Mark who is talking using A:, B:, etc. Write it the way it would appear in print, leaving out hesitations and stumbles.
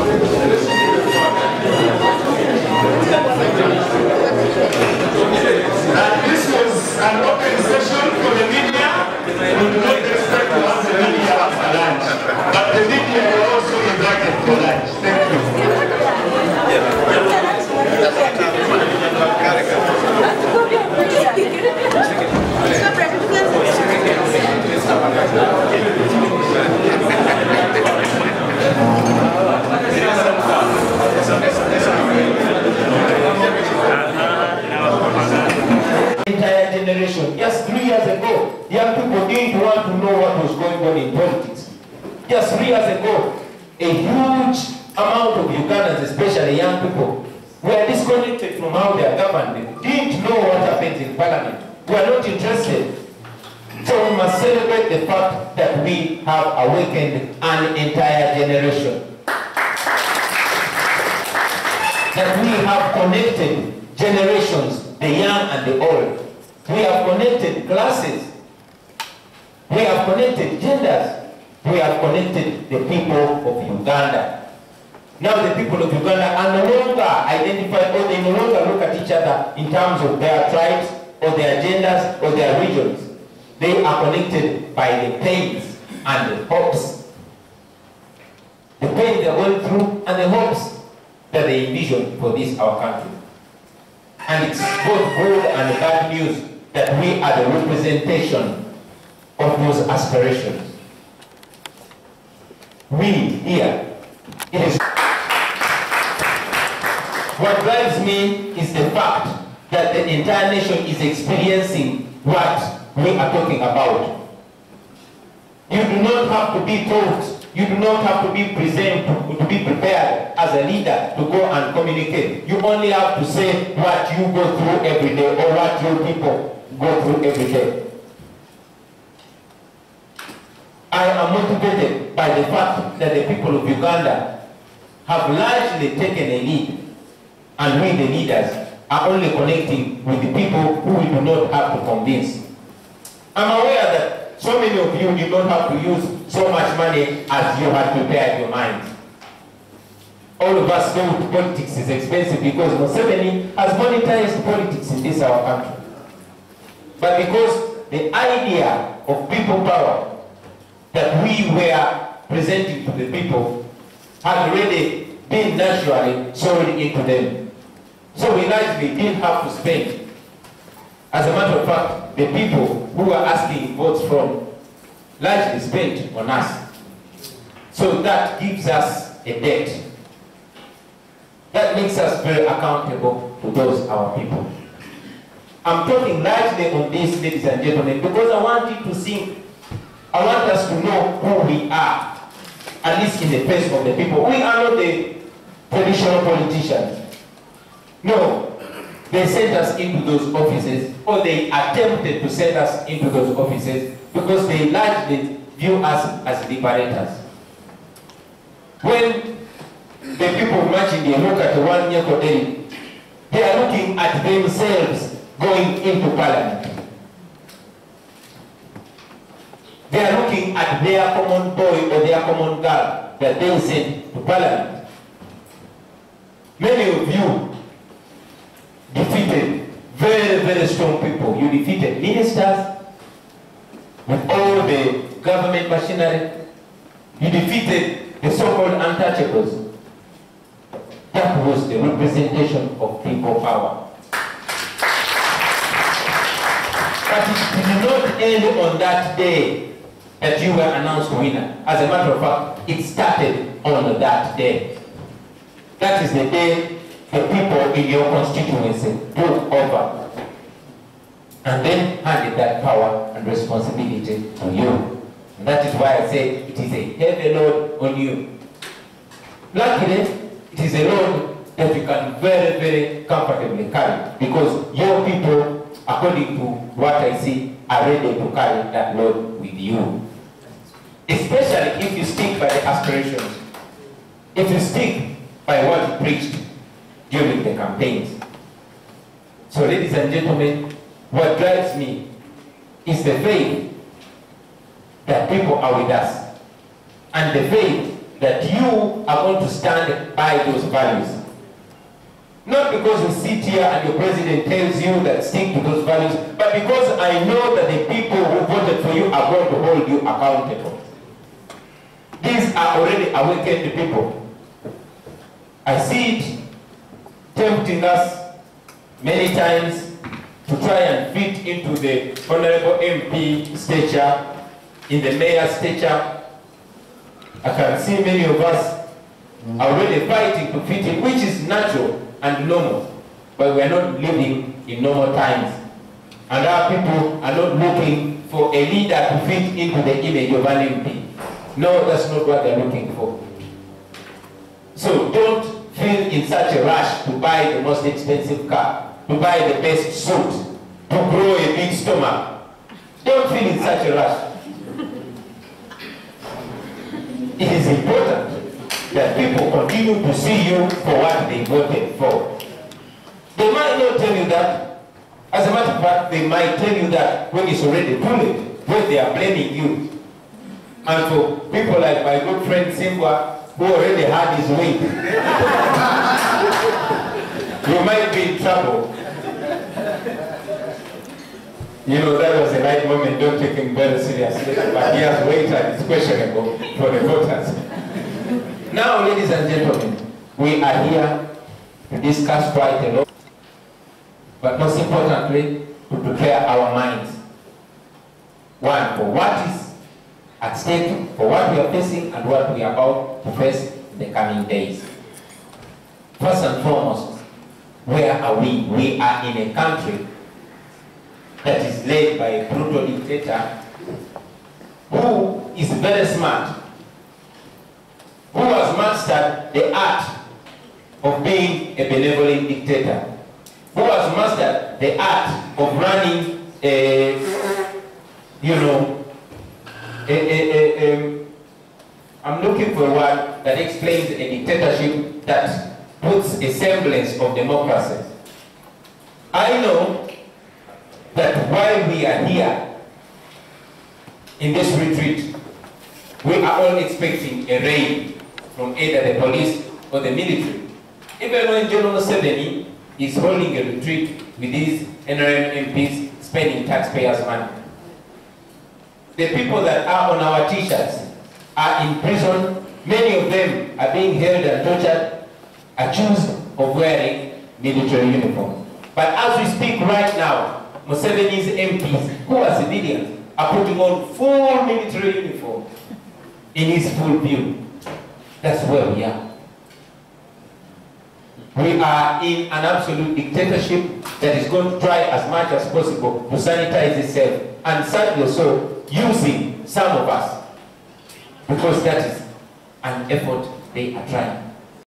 A: This was an open session for the media. We do not expect to have the media after lunch, but the media were also invited for lunch. Thank
B: Entire generation, just 3 years ago, young people didn't want to know what was going on in politics. Just 3 years ago, a huge amount of Ugandans, especially young people, were disconnected from how they are governed. They didn't know what happens in parliament. We are not interested. So we must celebrate the fact that we have awakened an entire generation. That we have connected generations, the young and the old. We have connected classes. We have connected genders. We have connected the people of Uganda. Now the people of Uganda are no longer identified, or they no longer look at each other in terms of their tribes or their genders or their regions. They are connected by the pains and the hopes. The pain they are going through and the hopes that they envision for this, our country. And it's both good and bad news that we are the representation of those aspirations. We here, it is. What drives me is the fact that the entire nation is experiencing what we are talking about. You do not have to be taught, you do not have to be prepared as a leader to go and communicate. You only have to say what you go through every day, or what your people go through every day. I am motivated by the fact that the people of Uganda have largely taken a lead, and we, the leaders, are only connecting with the people who we do not have to convince. I'm aware that so many of you did not have to use so much money as you had prepared your minds. All of us know politics is expensive because Museveni has monetized politics in this our country. But because the idea of people power that we were presenting to the people had already been naturally sold into them. So we largely didn't have to spend. As a matter of fact, the people who were asking votes from largely spent on us. So that gives us a debt. That makes us very accountable to those our people. I'm talking largely on this, ladies and gentlemen, because I want you to think. I want us to know who we are, at least in the face of the people. We are not the traditional politicians. No. They sent us into those offices, or they attempted to send us into those offices, because they largely view us as liberators. When the people marching, they look at the one Nyeko Deli, they are looking at themselves going into parliament. They are looking at their common boy or their common girl that they sent to parliament. Many of you defeated very, very strong people. You defeated ministers with all the government machinery. You defeated the so-called untouchables. That was the representation of people power. But it did not end on that day that you were announced winner. As a matter of fact, it started on that day. That is the day the people in your constituency took over and then handed that power and responsibility to you. And that is why I say it is a heavy load on you. Luckily, it is a load that you can very, very comfortably carry, because your people, according to what I see, are ready to carry that load with you. Especially if you stick by the aspirations. If you stick by what you preached during the campaigns. So, ladies and gentlemen, what drives me is the faith that people are with us, and the faith that you are going to stand by those values. Not because we sit here and your president tells you that stick to those values, but because I know that the people who voted for you are going to hold you accountable. These are already awakened people. I see it tempting us many times to try and fit into the Honorable MP stature, in the mayor stature. I can see many of us are already fighting to fit in, which is natural and normal, but we are not living in normal times. And our people are not looking for a leader to fit into the image of an MP. No, that's not what they're looking for. So don't feel in such a rush to buy the most expensive car, to buy the best suit, to grow a big stomach. Don't feel in such a rush. It is important that people continue to see you for what they voted for. They might not tell you that. As a matter of fact, they might tell you that when it's already too late, when they are blaming you. And for people like my good friend Simba, who already had his way, you might be in trouble. You know, that was the right moment. Don't take him very seriously. But he has waited and it's questionable for the voters. Now, ladies and gentlemen, we are here to discuss quite a lot, but most importantly, to prepare our minds. One, for what is at stake, for what we are facing and what we are about to face in the coming days. First and foremost, where are we? We are in a country that is led by a brutal dictator who is very smart, who has mastered the art of being a benevolent dictator, who has mastered the art of running I'm looking for a word that explains a dictatorship that puts a semblance of democracy. I know that while we are here in this retreat, we are all expecting a raid from either the police or the military. Even when General Museveni is holding a retreat with these NRM MPs spending taxpayers' money. The people that are on our t-shirts are in prison. Many of them are being held and tortured, accused of wearing military uniforms. But as we speak right now, Museveni's MPs, who are civilians, are putting on full military uniform in his full view. That's where we are. We are in an absolute dictatorship that is going to try as much as possible to sanitize itself, and sadly so, using some of us, because that is an effort they are trying.